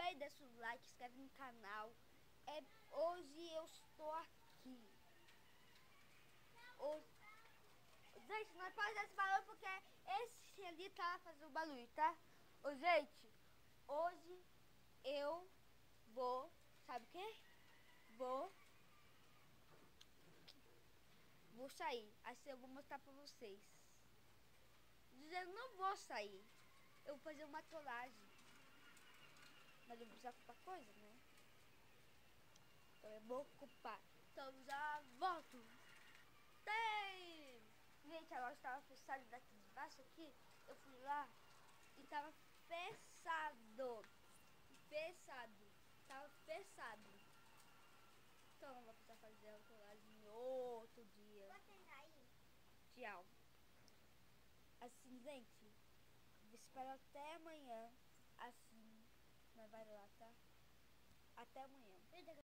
aí, deixa o like, se inscreve no canal. Hoje eu estou aqui. Gente, não pode fazer esse barulho porque esse ali tá fazendo barulho, tá? Gente, hoje eu vou, sabe o quê? Vou sair. Assim eu vou mostrar pra vocês. Dizendo, não vou sair. Eu vou fazer uma trollagem. Mas eu vou precisar comprar coisa, né? Então eu vou ocupar. Então já volto. Tem! Gente, a loja estava fechada daqui de baixo aqui. Eu fui lá e tava fechado. Tava fechado. Então eu vou precisar fazer a colagem outro dia. Tchau. Assim, gente, espero até amanhã. Assim, nós vai lá, tá? Até amanhã.